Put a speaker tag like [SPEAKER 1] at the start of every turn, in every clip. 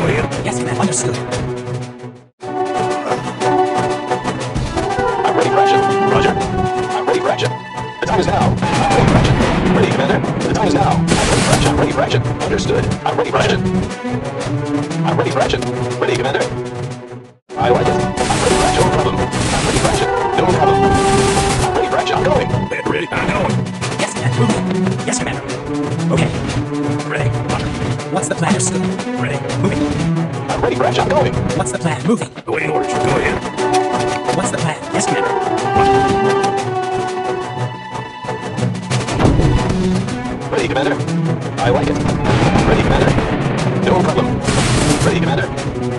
[SPEAKER 1] ahead.
[SPEAKER 2] Yes, Commander. Understood.
[SPEAKER 3] I'm ready for action. Roger. I'm ready for action. The time is now. I'm ready for action. Ready, Commander. The time is now. I'm ready for action. Ready for action. Understood. I'm ready for action. I'm ready for action. Ready, Commander. I like it. I'm ready for action. No problem. I'm ready for action. No problem. I'm ready for action. I'm going.
[SPEAKER 1] Get ready. I'm going.
[SPEAKER 2] Yes, Commander. Moving. Yes, Commander. Okay. Ready. Roger. What's the plan? Understood. Ready. Moving.
[SPEAKER 3] I'm ready for action. I'm going.
[SPEAKER 2] What's the plan? Moving.
[SPEAKER 1] Awaiting orders. Go ahead.
[SPEAKER 2] What's the plan? Yes, Commander.
[SPEAKER 3] Ready, Commander. I like it. Ready, Commander. No problem. Ready, Commander.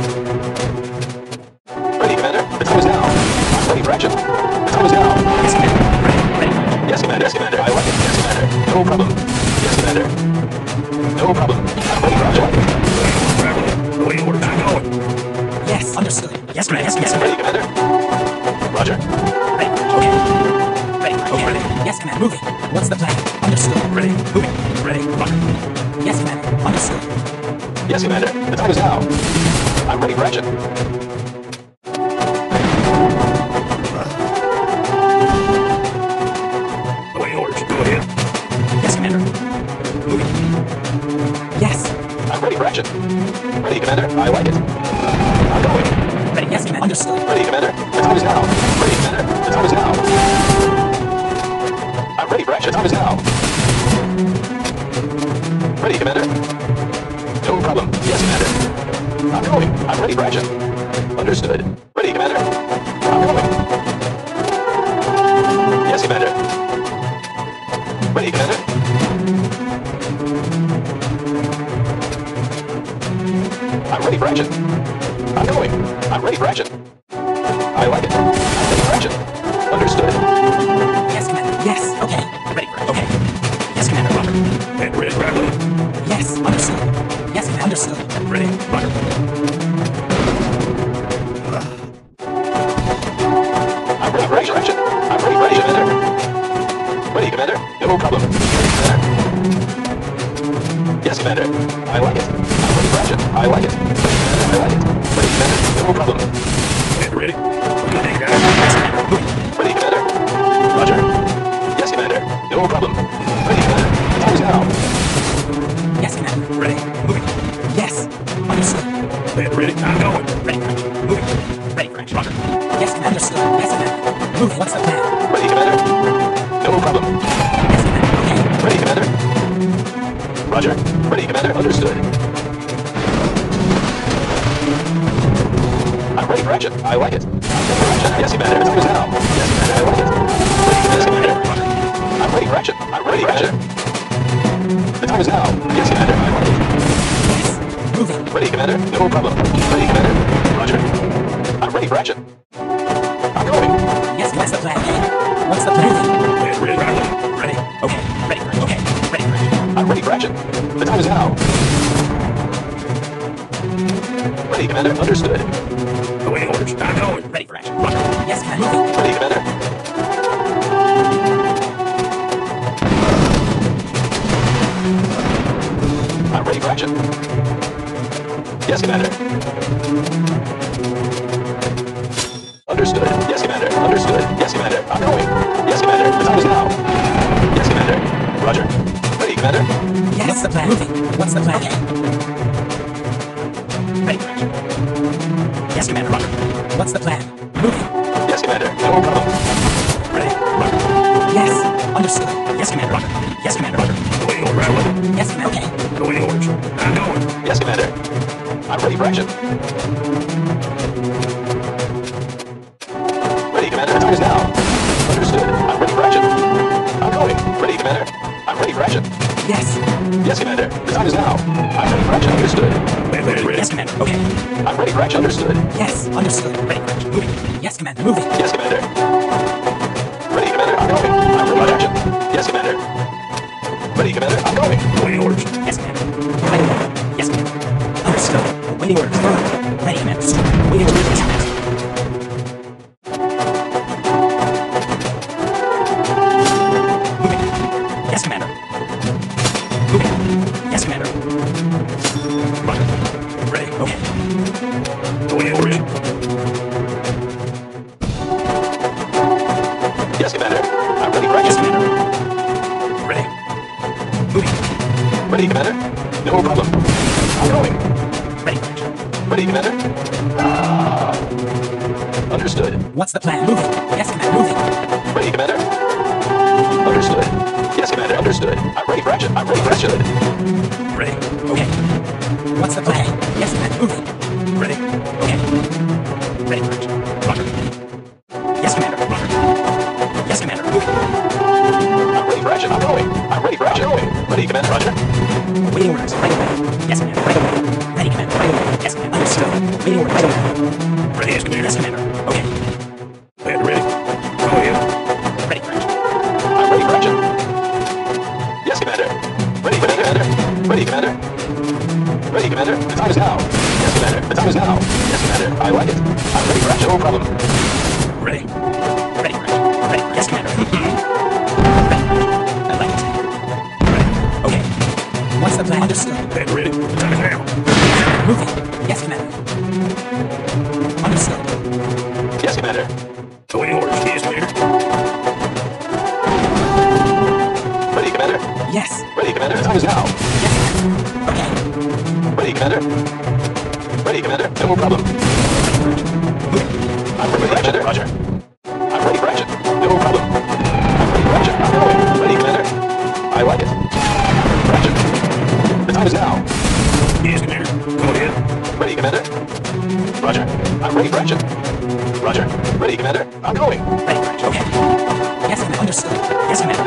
[SPEAKER 3] Ready, Commander. The time is now. I'm ready for action. The time is now.
[SPEAKER 2] Yes, Commander. Ready. Ready.
[SPEAKER 3] Yes, Commander. Yes, Commander. I like it. Yes, Commander. No problem. Yes, Commander. No problem. I'm ready for action.
[SPEAKER 1] Awaiting orders. I'm going.
[SPEAKER 2] Yes, understood. Yes, Commander. Yes, yes,
[SPEAKER 3] Ready, Commander. Roger.
[SPEAKER 2] Ready. Okay. Ready. Okay. Ready. Yes, Commander. Moving. What's the plan? Understood. Ready. Moving. Ready. Roger. Yes, Commander. Understood.
[SPEAKER 3] Yes, Commander. The time is now. I'm ready for action.
[SPEAKER 1] Awaiting orders. Go ahead.
[SPEAKER 2] Yes, Commander. Moving. Yes.
[SPEAKER 3] I'm ready for action. Ready, Commander. I like it. I'm going.
[SPEAKER 2] Ready. Yes, Commander. Understood.
[SPEAKER 3] Ready, Commander. The time is now. Ready, Commander. The time is now. I'm ready for action. The time is now. Ready, Commander. No problem. Yes, Commander. I'm going. I'm ready for action. Understood. Ready, Commander. I'm going. Yes, Commander. Ready, Commander. I'm ready for action. I'm going. I'm ready for action. I like it. I'm ready for action. Understood.
[SPEAKER 2] Yes, Commander. Yes. Okay. Ready for it. Okay. Yes, Commander. Roger.
[SPEAKER 1] Get ready. Bradley.
[SPEAKER 2] Yes, understood. Yes, Commander. Understood.
[SPEAKER 1] Ready. Roger.
[SPEAKER 3] I'm ready for action. I'm ready for action, Commander. Ready, Commander. No problem. Yes, Commander. I like it. I'm ready for action. I like it. I like it. Ready, Commander. No problem.
[SPEAKER 1] Get ready. Ready, guys.
[SPEAKER 3] Ready, Commander. Roger. Yes, Commander. No problem. Ready, Commander. The time is now.
[SPEAKER 2] Yes, Commander. Ready. Moving. Yes. Understood.
[SPEAKER 1] Get ready. I'm going.
[SPEAKER 2] Ready for action. Moving. Ready for action. Roger. Yes, Commander. Understood. Yes, Commander. Moving. What's the plan?
[SPEAKER 3] Ready, Commander. No problem.
[SPEAKER 2] Yes, Commander. Okay.
[SPEAKER 3] Ready, Commander. Roger. Ready, Commander. Understood. I'm ready for action. I like it. Yes, Commander. The time is now. Yes, Commander. I like it. Yes, Commander. I'm ready for action. I'm ready for action. The time is now. Yes, Commander. I like it.
[SPEAKER 2] Yes. Moving.
[SPEAKER 3] Ready, Commander. No problem. Ready, Commander. Roger. I'm ready for action. I'm going.
[SPEAKER 2] Yes, what's the plan? What's the plan?
[SPEAKER 1] Get ready. Bradley.
[SPEAKER 2] Ready. Okay. Ready for it. Okay. Ready for action.
[SPEAKER 3] I'm ready for action. The time is now. Ready, Commander. Understood.
[SPEAKER 1] Awaiting orders. I'm going.
[SPEAKER 2] Ready for action. Roger. Yes, Commander. Moving.
[SPEAKER 3] Ready, Commander. I'm ready for action. Yes, Commander. Understood. Yes, Commander. Understood. Yes, Commander. I'm going. Yes, Commander. The time is now. Yes, Commander. Roger. Ready, Commander.
[SPEAKER 2] Yes. What's the plan? Moving. What's the plan? Okay. Ready for action. Yes, Commander. Roger. What's the plan? Moving.
[SPEAKER 3] Yes, Commander. No problem.
[SPEAKER 1] Ready. Roger.
[SPEAKER 2] Yes. Understood. Yes, Commander. Roger. Yes, Commander. Roger.
[SPEAKER 1] Awaiting order. Bradley.
[SPEAKER 2] Yes, Commander. Okay.
[SPEAKER 1] Awaiting orders. I'm going.
[SPEAKER 3] Yes, Commander. I'm ready for action. Ready, Commander. The time is now. Understood. I'm ready for action. I'm going. Ready, Commander. I'm ready for action.
[SPEAKER 2] Yes.
[SPEAKER 3] Yes, Commander. The time is now. I'm ready for action. Understood.
[SPEAKER 1] Ready. Ready.
[SPEAKER 2] Yes, Commander. Okay.
[SPEAKER 3] I'm ready for action. Understood.
[SPEAKER 2] Yes. Understood. Ready for action. Moving. Yes, Commander. Moving.
[SPEAKER 3] Yes, Commander. Ready, Commander. I'm going. I'm ready for action. Yes, Commander. Ready, Commander. I'm going.
[SPEAKER 1] Awaiting orders.
[SPEAKER 2] Yes, Commander. Ready. Yes, Commander. Understood. Waiting orders. Ready, Commander. Waiting orders. Yes, Commander. Moving. Yes, Commander. Moving. Yes, Commander.
[SPEAKER 1] Roger. Ready.
[SPEAKER 2] Okay.
[SPEAKER 1] Awaiting orders.
[SPEAKER 3] Yes, Commander. I'm ready, Ratchet.
[SPEAKER 2] Yes, Commander. Ready. Moving.
[SPEAKER 3] Ready, Commander. No problem. I'm going.
[SPEAKER 2] Ready, Ratchet.
[SPEAKER 3] Ready, Commander. Understood.
[SPEAKER 2] What's the plan? Moving. Yes, Commander. Moving.
[SPEAKER 3] Ready, Commander. Understood. Yes, Commander. Understood. I'm ready, Ratchet. I'm ready, Ratchet.
[SPEAKER 2] Ready. Okay. What's the plan? Yes, Commander. Moving.
[SPEAKER 1] Ready.
[SPEAKER 2] Okay. Ready, Ratchet.
[SPEAKER 1] Roger.
[SPEAKER 2] Yes, Commander.
[SPEAKER 1] Roger.
[SPEAKER 2] Yes, Commander. Moving.
[SPEAKER 3] I'm ready, Ratchet. I'm going. I'm ready, Ratchet. I'm going. Ready, Commander. Roger.
[SPEAKER 2] Waiting orders. Right away. Yes, Commander. Right away. Ready, Commander. Right away. Yes, Commander. Understood. Waiting orders. Right away.
[SPEAKER 1] Ready, yes, Commander.
[SPEAKER 2] Yes, Commander. Okay.
[SPEAKER 1] Land ready. Go ahead.
[SPEAKER 2] Ready, Ratchet.
[SPEAKER 3] I'm ready, Ratchet. Yes, Commander. Ready, Commander. Ready, Commander. Ready, Commander. The time is now. Yes, Commander. The time is now. Yes, Commander. I like it. I'm ready, Ratchet. No problem.
[SPEAKER 1] Ready.
[SPEAKER 2] Ready, Ratchet. Ready. Yes, Commander. Ready, Ratchet. I like it.
[SPEAKER 1] Ready.
[SPEAKER 2] Okay. What's the plan? Understood.
[SPEAKER 1] Land ready. The time is now.
[SPEAKER 2] Moving. Yes, Commander. Understood.
[SPEAKER 3] Yes, Commander.
[SPEAKER 1] Awaiting orders. Yes, Commander.
[SPEAKER 3] Ready, Commander.
[SPEAKER 2] Yes.
[SPEAKER 3] Ready, Commander. The time is now.
[SPEAKER 2] Yes, Commander. Okay.
[SPEAKER 3] Ready, Commander. Ready, Commander. No problem. I'm ready, Ratchet. Roger. I'm ready, Ratchet. No problem. I'm ready, Ratchet. I'm going. Ready, Commander. I like it. Ratchet. The time is now.
[SPEAKER 1] Yes, Commander. Go ahead.
[SPEAKER 3] Ready, Commander. Roger. I'm ready, Ratchet. Roger. Ready, Commander. I'm going.
[SPEAKER 2] Ready, Ratchet. Okay. Yes, Commander. Understood. Yes, Commander.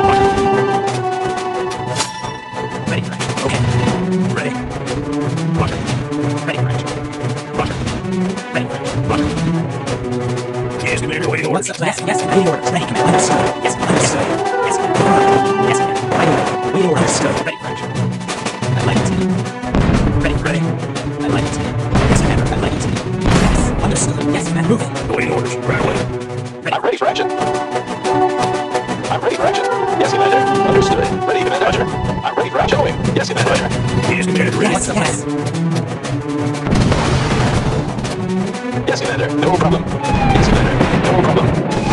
[SPEAKER 2] Ready, Ratchet. Okay.
[SPEAKER 1] Ready. Roger.
[SPEAKER 2] Ready, Ratchet.
[SPEAKER 1] Roger.
[SPEAKER 2] Ready, Ratchet.
[SPEAKER 1] Roger. Yes, Commander. Awaiting
[SPEAKER 2] What's
[SPEAKER 1] orders.
[SPEAKER 2] the plan? Yes, Commander. Ready orders. Ready, Commander. Understood. Yes, understood. Yes, Commander. Yes, Commander. Right away. Waiting orders. Understood. Ready, Ratchet. I like it. Ready, ready. I like it. Yes, Commander. I like it. Yes, understood. Yes, Commander. Moving.
[SPEAKER 1] Awaiting orders. Right away.
[SPEAKER 2] Ready.
[SPEAKER 3] I'm ready, Ratchet. I'm ready, Ratchet. Yes, Commander. Understood. Ready, Commander. Roger. I'm ready, Ratchet. Going. Yes, Commander. Roger.
[SPEAKER 1] Yes, Commander. Ready.
[SPEAKER 2] What's the plan?
[SPEAKER 3] Yes, Commander. No problem. Yes, Commander. No problem.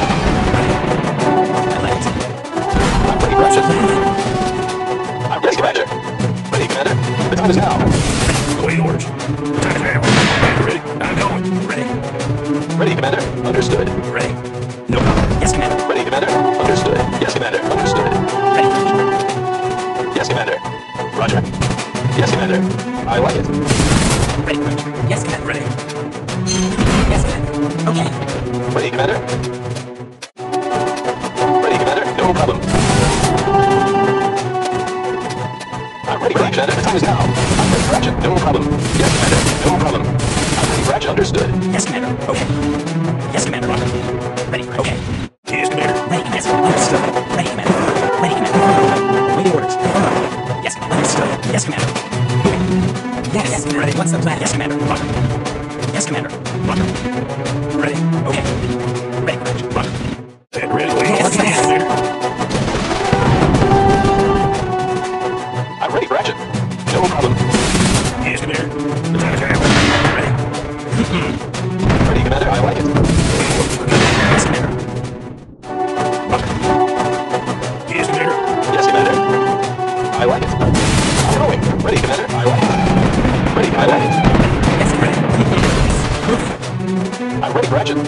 [SPEAKER 2] I like it.
[SPEAKER 3] I'm ready, Ratchet. I'm ready, Commander. Ready, Commander. The time is now.
[SPEAKER 1] Awaiting orders. The time is now. Land ready. I'm going. Ready.
[SPEAKER 3] Ready, Commander. Understood.
[SPEAKER 1] Ready. No problem.
[SPEAKER 2] Yes, Commander.
[SPEAKER 3] Ready, Commander. Understood. Yes, Commander. Understood.
[SPEAKER 2] Ready, Ratchet.
[SPEAKER 3] Yes, Commander. Roger. Yes, Commander. I like it.
[SPEAKER 2] Ready, Ratchet. Yes, Commander.
[SPEAKER 1] Ready.
[SPEAKER 2] Yes, Commander. Okay.
[SPEAKER 3] Ready, Commander. Ready, Commander. No problem. I'm ready, Commander. The time is now. I'm ready, Ratchet. No problem. Yes, Commander. No problem. I'm ready, Ratchet. Understood.
[SPEAKER 2] Yes, Commander. Okay. Yes, Commander. Roger. Ready, Ratchet. Okay.
[SPEAKER 1] Yes, Commander.
[SPEAKER 2] Ready, Commander. Understood. Ready, Commander. Ready, Commander. Waiting orders. Confirmed. Yes, Commander. Understood. Yes, Commander. Moving. Yes, Commander.
[SPEAKER 1] Ready.
[SPEAKER 2] What's the plan? Yes, Commander. Roger. Yes, Commander.
[SPEAKER 1] Roger. Ready.
[SPEAKER 2] Okay. Ready, Ratchet.
[SPEAKER 1] Roger. Land ready. Awaiting
[SPEAKER 2] Yes,
[SPEAKER 1] orders.
[SPEAKER 2] yes.
[SPEAKER 1] Yes, Commander.
[SPEAKER 3] I'm ready, Ratchet. No problem.
[SPEAKER 1] Yes, Commander. The time is now. Ready.
[SPEAKER 3] Ready, Commander. I like it.
[SPEAKER 2] Yes, Commander.
[SPEAKER 1] Roger. Yes, Commander.
[SPEAKER 3] Yes, Commander. I like it. I'm going. Ready, Commander. I like it. Ready, I like it.
[SPEAKER 2] Yes, Commander. Moving.
[SPEAKER 3] I'm ready, Ratchet.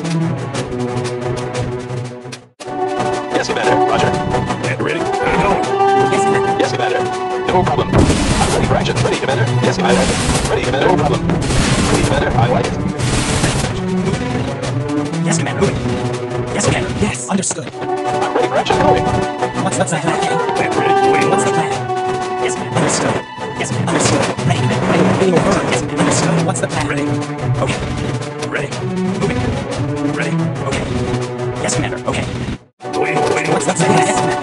[SPEAKER 3] Yes, Commander. Roger.
[SPEAKER 1] Land ready. I'm going.
[SPEAKER 2] Yes, Commander.
[SPEAKER 3] Yes, Commander. No problem. I'm ready, Ratchet. Ready, Commander. Yes, Commander. Ready, Commander. No problem. Ready, Commander. I like it.
[SPEAKER 2] Yes, Commander. Moving. Yes, Commander. Yes, understood.
[SPEAKER 3] I'm ready, Ratchet. Going.
[SPEAKER 2] What's the plan? Okay.
[SPEAKER 1] Land ready. Awaiting
[SPEAKER 2] What's the
[SPEAKER 1] orders.
[SPEAKER 2] plan? Yes, Commander. Understood. Yes, Commander. Understood. Ready, Commander. Ready, waiting over. Yes, Commander. Understood. What's the plan?
[SPEAKER 1] Ready.
[SPEAKER 2] Okay.
[SPEAKER 1] Ready.
[SPEAKER 2] Moving.
[SPEAKER 1] Ready.
[SPEAKER 2] Okay. Yes, Commander. Okay.
[SPEAKER 1] Awaiting orders.
[SPEAKER 2] What's the plan? Yes, Commander.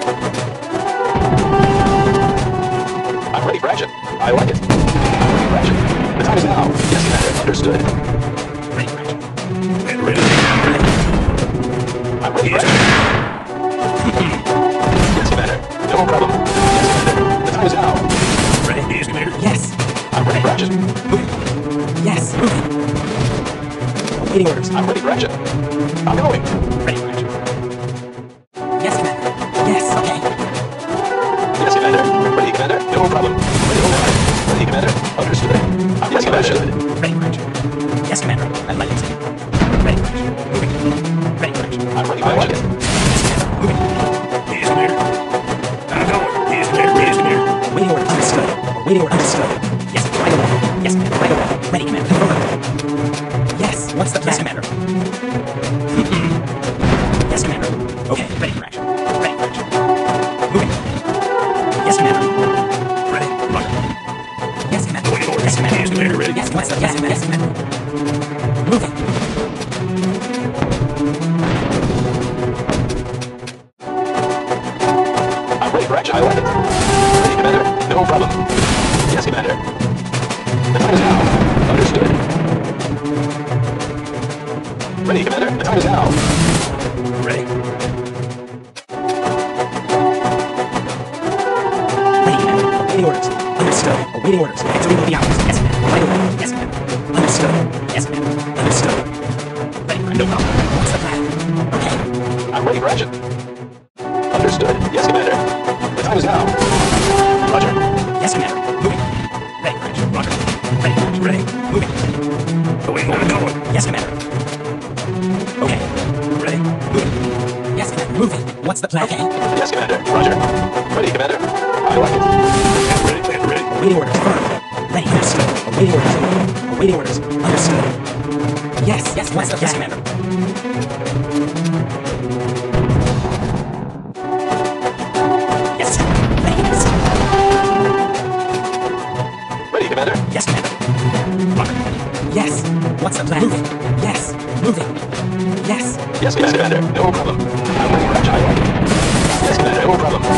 [SPEAKER 3] I'm ready, Ratchet. I like it. I'm ready, Ratchet. The time is now. Yes, Commander. Understood.
[SPEAKER 2] Ready, Ratchet.
[SPEAKER 1] Land ready.
[SPEAKER 3] I'm ready,
[SPEAKER 1] Yes,
[SPEAKER 3] Ratchet. Yes, Commander. No problem. Yes, Commander. The time is now.
[SPEAKER 1] Ready. Yes, Commander.
[SPEAKER 2] Yes.
[SPEAKER 3] I'm ready, Ratchet.
[SPEAKER 2] Moving. Yes. Moving. Awaiting orders.
[SPEAKER 3] I'm ready for action. I'm going.
[SPEAKER 2] Ready for action. Yes, Commander. Yes, okay.
[SPEAKER 3] Yes, Commander. Ready, Commander. No problem. Ready, override. Ready, Commander. Understood. Yes, Commander.
[SPEAKER 2] Ready for action. Yes, Commander. I'd like it. Ready for action. Moving. Ready for action.
[SPEAKER 3] I'm ready for action.
[SPEAKER 2] Yes, Commander. Moving.
[SPEAKER 1] Yes, Commander. I'm going. Yes, Commander. Yes, Commander.
[SPEAKER 2] Waiting order understood. Waiting order understood. Yes, right away. Yes, Commander. Right away. Ready, Commander. Confirmed. Yes, what's the plan? Yes, Commander. Yes, Commander. Okay, ready for action. Ready for action. Moving. Yes, Commander.
[SPEAKER 1] Ready. Roger.
[SPEAKER 2] Yes, Commander.
[SPEAKER 1] Waiting orders.
[SPEAKER 2] Yes, Commander.
[SPEAKER 1] Yes, Commander. Ready.
[SPEAKER 2] Yes, what's the plan? Yes, Commander. Moving.
[SPEAKER 3] I'm ready for action. I like it. Ready, Commander. No problem. Yes, Commander. The time is now. Understood. Ready, Commander. The time is now.
[SPEAKER 1] Ready.
[SPEAKER 2] Ready, Commander. Awaiting orders. Understood. Awaiting orders. Exiting the hours. Yes, Commander. Right away. Yes, Commander. Understood. Yes, Commander. Understood. Ready for no problem. What's the plan? Okay.
[SPEAKER 3] I'm ready for action. Understood. Yes, Commander. The time is now. Roger.
[SPEAKER 2] Yes, Commander. Moving. Ready for action. Roger. Ready for action. Ready. Moving.
[SPEAKER 1] Waiting order. Going.
[SPEAKER 2] Yes, Commander. Okay.
[SPEAKER 1] Ready.
[SPEAKER 2] Moving. Yes, Commander. Moving. What's the plan? Okay.
[SPEAKER 3] Yes, Commander. Roger. Ready, Commander. I like it.
[SPEAKER 1] Ready. Commander. Ready.
[SPEAKER 2] Awaiting orders. Confirmed. Ready. Understood. Awaiting orders. Awaiting orders. Understood. Yes. Yes. What's the plan? Yes, Commander. Yes. Ready. Yes.
[SPEAKER 3] Ready, Commander.
[SPEAKER 2] Yes, Commander.
[SPEAKER 1] Roger.
[SPEAKER 2] Yes. What's the plan? Moving. Yes. Moving. Yes.
[SPEAKER 3] Yes, Commander. No problem. I'm ready for action. I like it. Yes, Commander. No problem.